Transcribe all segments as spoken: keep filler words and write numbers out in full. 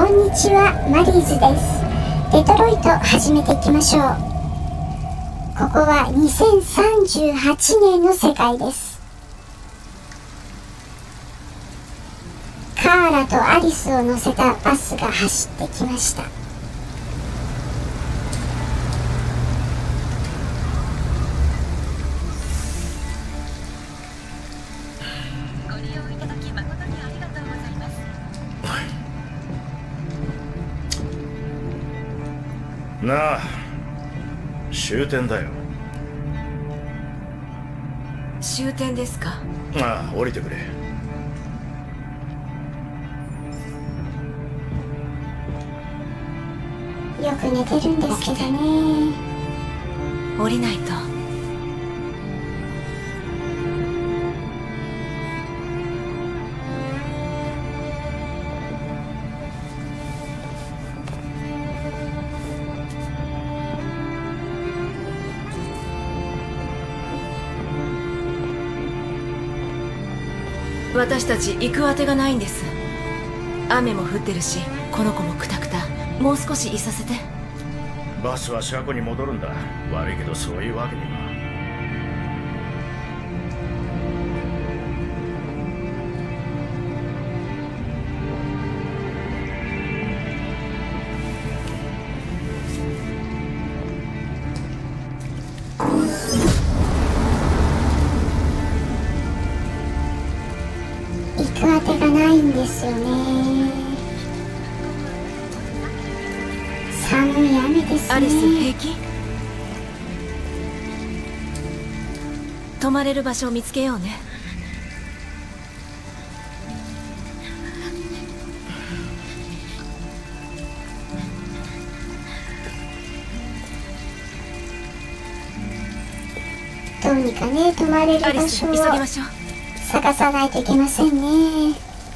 んにちは、マリーズです。デトロイト始めていきましょう。ここはにせんさんじゅうはちねんの世界です。カーラとアリスを乗せたバスが走ってきました。 ご利用いただき誠にありがとうございます。 なあ、終点だよ。 終点ですか。 ああ、降りてくれ。 よく寝てるんですけどね。 降りないと。私たち行くあてがないんです。雨も降ってるし、この子もクタクタ。もう少しいさせて。 バスは車庫に戻るんだ。悪いけどそういうわけには。 行くあてがないんですよね。寒い雨ですね。 アリス、平気？泊まれる場所を見つけようね。 どうにかね、泊まれるアリス、 場所を急ぎましょう。 探さないといけませんね。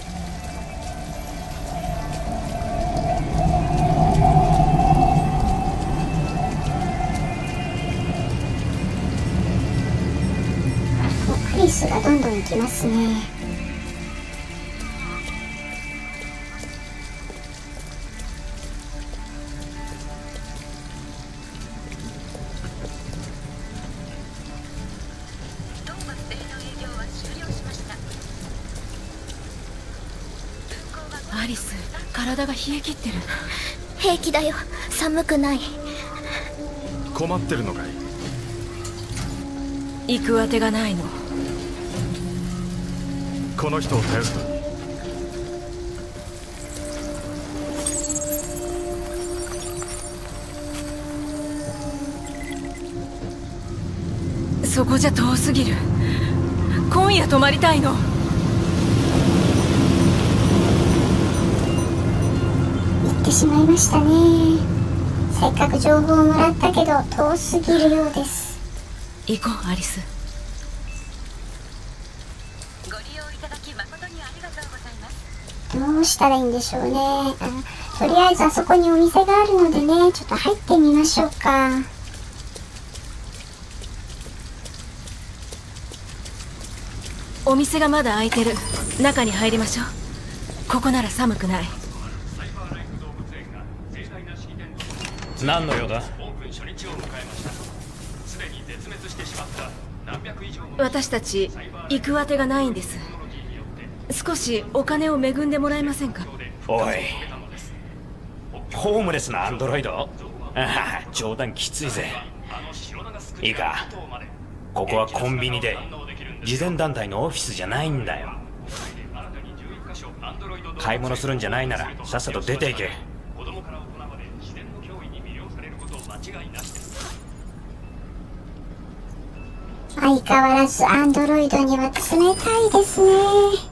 アリスがどんどん行きますね。 アリス、体が冷え切ってる。 平気だよ、寒くない。 困ってるのかい？ 行くあてがないの。 この人を頼る。 そこじゃ遠すぎる。今夜泊まりたいの。 行ってしまいましたね。せっかく情報をもらったけど遠すぎるようです。 行こう、アリス。 ご利用いただき誠にありがとうございます。 どうしたらいいんでしょうね。あ、とりあえずあそこにお店があるのでね、ちょっと入ってみましょうか。 お店がまだ開いてる。中に入りましょう。ここなら寒くない。 何の用だ？ 私たち行くあてがないんです。少しお金を恵んでもらえませんか？ おい、ホームレスなアンドロイド？ああ、冗談きついぜ。いいか、ここはコンビニで慈善団体のオフィスじゃないんだよ。買い物するんじゃないならさっさと出ていけ。 相変わらずアンドロイドには冷たいですね。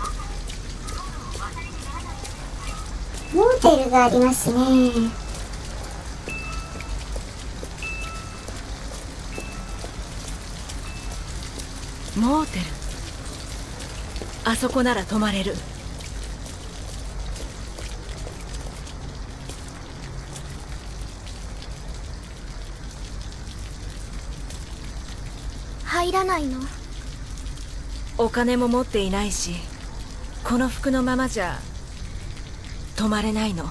モーテルがありますね。 モーテル。あそこなら泊まれる。 入らないの？ お金も持っていないし、この服のままじゃ泊まれないの。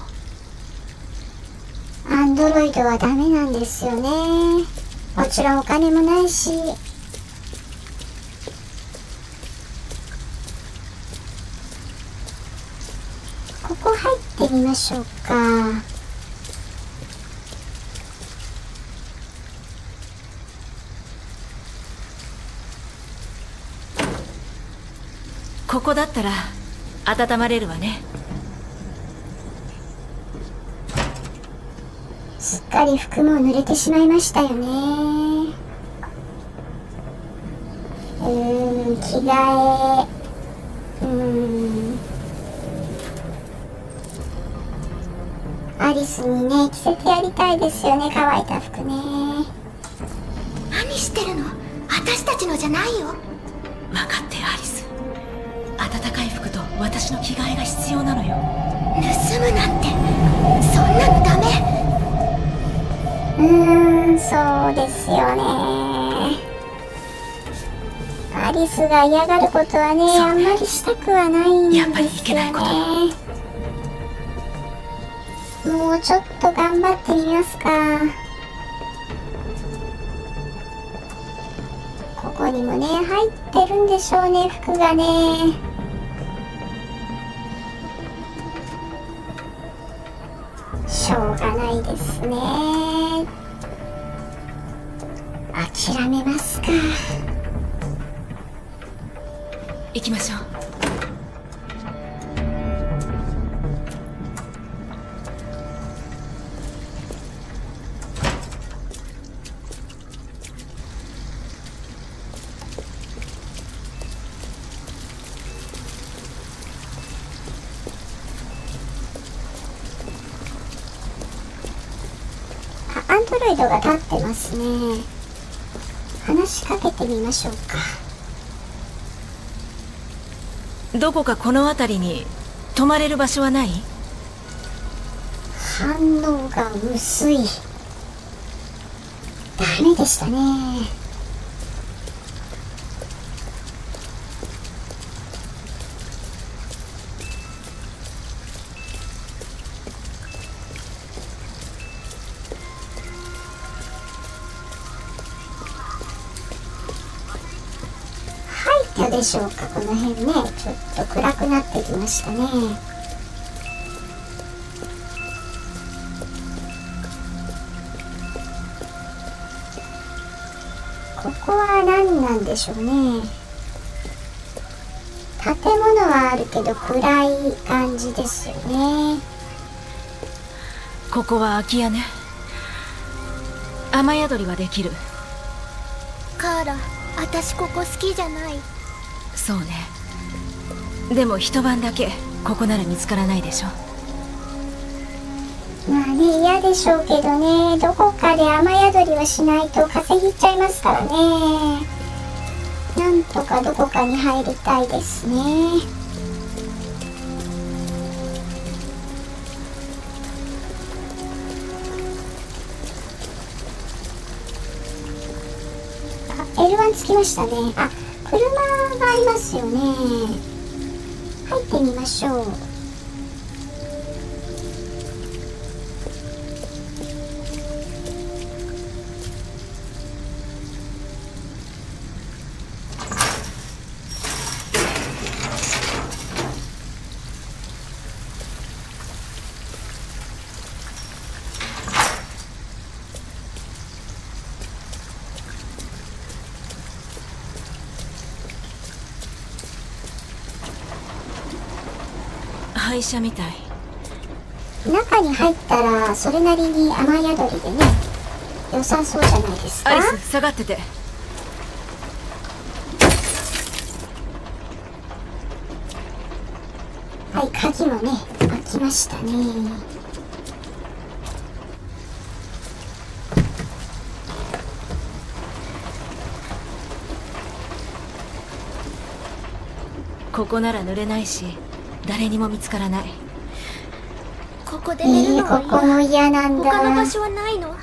アンドロイドはダメなんですよね。もちろんお金もないし。ここ入ってみましょうか。 ここだったら温まれるわね。 すっかり服も濡れてしまいましたよね。うーん、着替え、うーん、アリスにね着せてやりたいですよね、乾いた服ね。 何してるの？私たちのじゃないよ。 分かってアリス。暖かい服と私の着替えが必要なのよ。 盗むなんて、そんなのダメ。 うーん、そうですよね。アリスが嫌がることはね、あんまりしたくはないんですよね。 やっぱりいけないこと。 もうちょっと頑張ってみますか。ここにもね入ってるんでしょうね、服がね。しょうがないですね。諦めますか。 行きましょう。 アンドロイドが立ってますね。話しかけてみましょうか。 どこかこの辺りに泊まれる場所はない？ 反応が薄い。ダメでしたね。どうでしょうか。この辺ねちょっと暗くなってきましたね。ここは何なんでしょうね。建物はあるけど暗い感じですよね。 ここは空き家ね。雨宿りはできる。 カーラ、私ここ好きじゃない。 そうね。でも一晩だけここなら見つからないでしょ。 まあね、嫌でしょうけどね、どこかで雨宿りはしないと風邪ひいちゃいますからね。なんとかどこかに入りたいですね。あ、エルワン 着きましたね。あ、車がありますよね。入ってみましょう。 廃車みたい。 中に入ったらそれなりに雨宿りでね良さそうじゃないですか。 アリス、下がってて。 はい、鍵もね開きましたね。 ここなら濡れないし誰にも見つからない。 ここでえー、 寝るのはここも嫌なんだ。 他の場所はないの？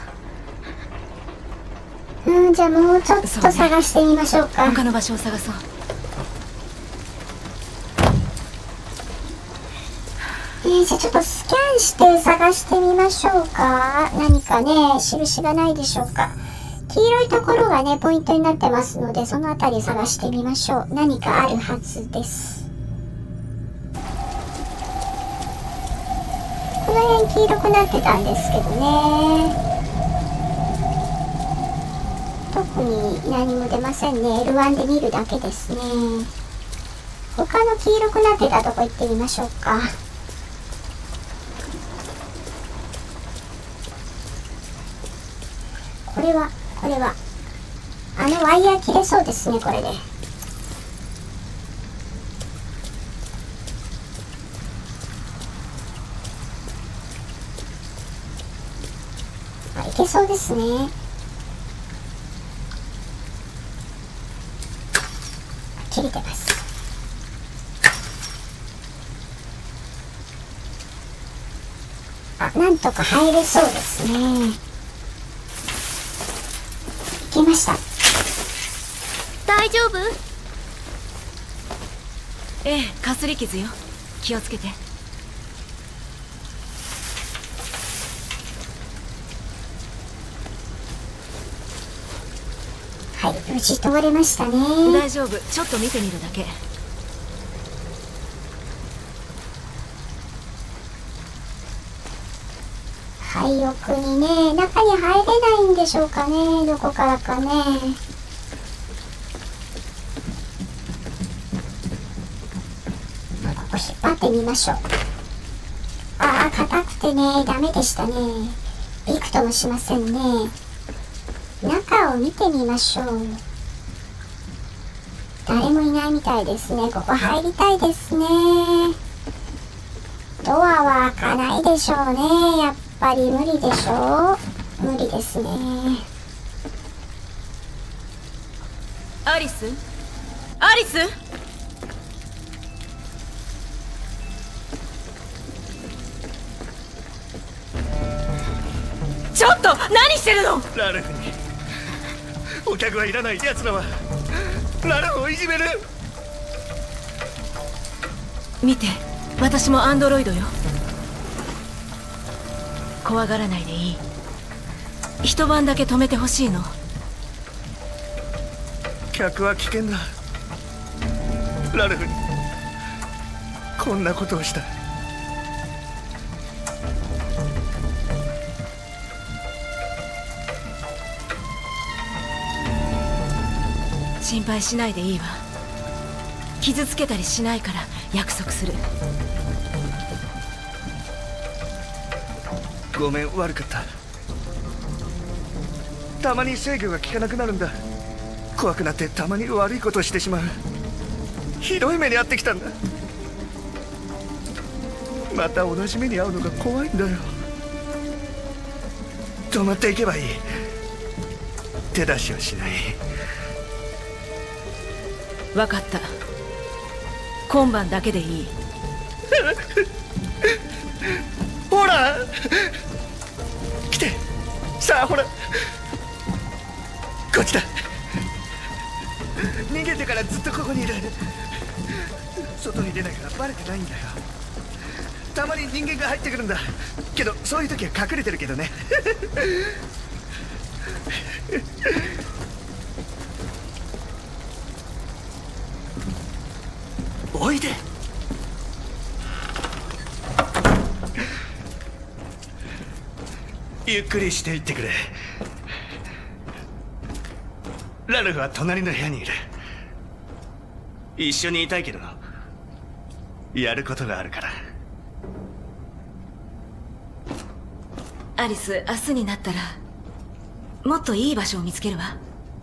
うん、じゃあもうちょっとそうね探してみましょうか。 他の場所を探そう。 えー、じゃあちょっとスキャンして探してみましょうか。何かね、印がないでしょうか。黄色いところがね、ポイントになってますので、そのあたり探してみましょう。何かあるはずです。この辺黄色くなってたんですけどね。特に何も出ませんね。エルワン で見るだけですね。他の黄色くなってたとこ行ってみましょうか。これはこれはあのワイヤー切れそうですね。これであ、いけそうですね。切れてます。あ、なんとか入れそうですね。いけました。 大丈夫？ ええ、かすり傷よ。気をつけて。 はい、無事通れましたね。 大丈夫、ちょっと見てみるだけ。 はい、奥にね、中に入れないんでしょうかね。どこからかね。ここ引っ張ってみましょう。ああ、硬くてね、ダメでしたね。びくともしませんね。中を見てみましょう。誰もいないみたいですね。ここ入りたいですね。ドアは開かないでしょうね。やっぱり無理でしょう。無理ですね。 アリス？アリス？ちょっと何してるの？ ラルフにお客はいらない。奴らはラルフをいじめる。 見て、私もアンドロイドよ。怖がらないでいい。一晩だけ止めてほしいの。 客は危険だ。ラルフにこんなことをした。 心配しないでいいわ。傷つけたりしないから約束する。 ごめん、悪かった。たまに制御が効かなくなるんだ。怖くなってたまに悪いことをしてしまう。ひどい目に遭ってきたんだ。また同じ目に遭うのが怖いんだよ。止まっていけばいい。手出しはしない。 分かった。今晩だけでいい。 ほら来て。さあほらこっちだ。逃げてからずっとここにいる。外に出ないからバレてないんだよ。たまに人間が入ってくるんだけど、そういう時は隠れてるけどね。おいで。ゆっくりしていってくれ。ラルフは隣の部屋にいる。一緒にいたいけどやることがあるから。 アリス、明日になったらもっといい場所を見つけるわ。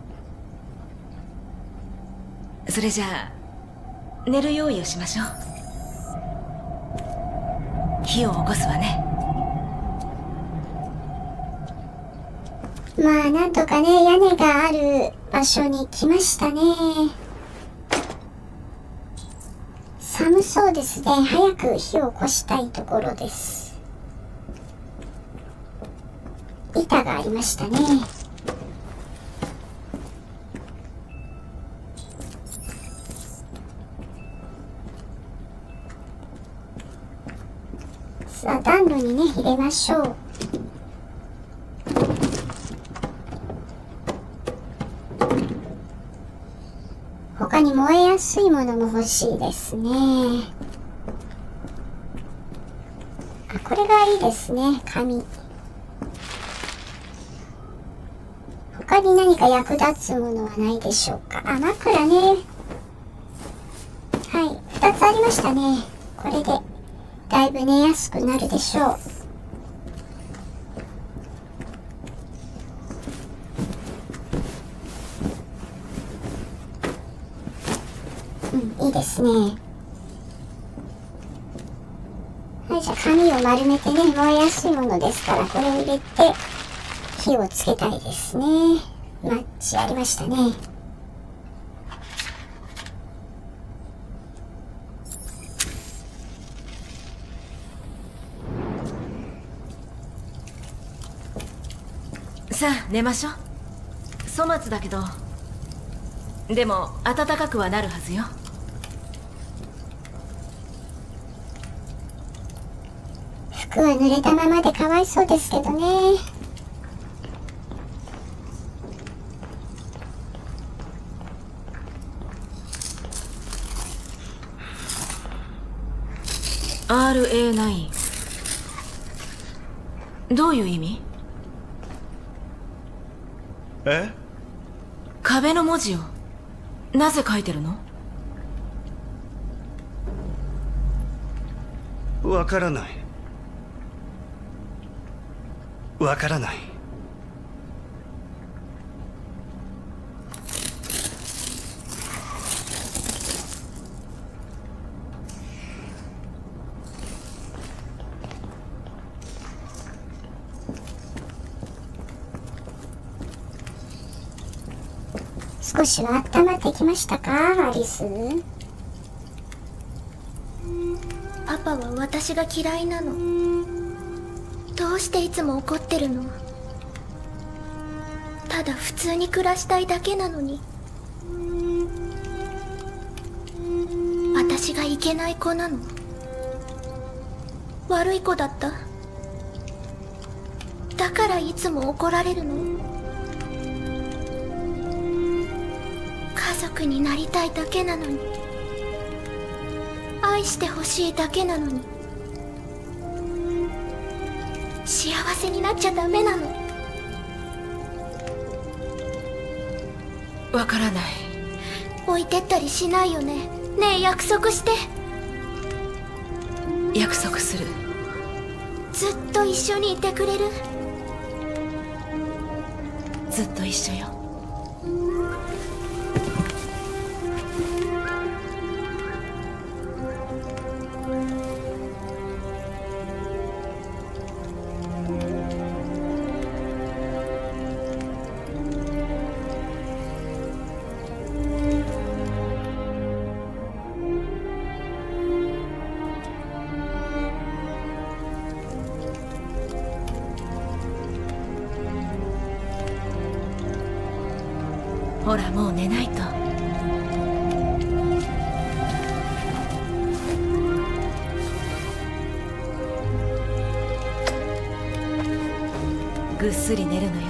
それじゃあ寝る用意をしましょう。火を起こすわね。 まあなんとかね、屋根がある場所に来ましたね。 寒そうですね。早く火を起こしたいところです。板がありましたね。さあ、暖炉にね、入れましょう。他に燃えやすいものも欲しいですね。あ、これがいいですね。紙。他に何か役立つものはないでしょうか。あ、枕ね。はい、ふたつありましたね。これでだいぶ寝やすくなるでしょう。うん、いいですね。はい、じゃあ紙を丸めてね、燃えやすいものですから、これを入れて火をつけたいですね。マッチありましたね。 さあ寝ましょう。粗末だけどでも暖かくはなるはずよ。 服は濡れたままでかわいそうですけどね。 アールエーナイン どういう意味？ え？ 壁の文字をなぜ書いてるの？ わからない。わからない。 少しは温まってきましたか、アリス？ パパは私が嫌いなの。どうしていつも怒ってるの？ただ普通に暮らしたいだけなのに。私がいけない子なの？悪い子だった？だからいつも怒られるの？家族になりたいだけなのに、愛してほしいだけなのに、幸せになっちゃダメなの。 わからない。 置いてったりしないよね。ねえ、約束して。 約束する。 ずっと一緒にいてくれる？ ずっと一緒よ。ほらもう寝ないと。ぐっすり寝るのよ。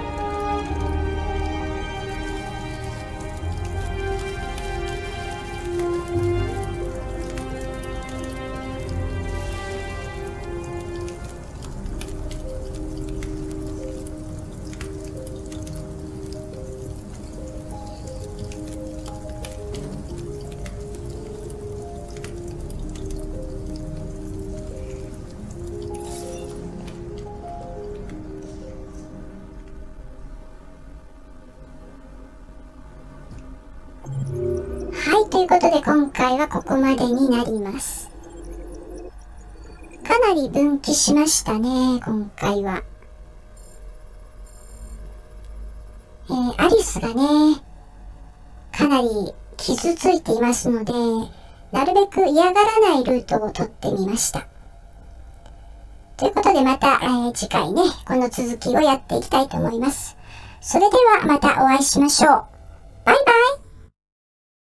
はい、ということで今回はここまでになります。かなり分岐しましたね、今回は。えー、アリスがね、かなり傷ついていますので、 なるべく嫌がらないルートを取ってみました。ということでまた、えー、次回ね、この続きをやっていきたいと思います。それではまたお会いしましょう。バイバイ。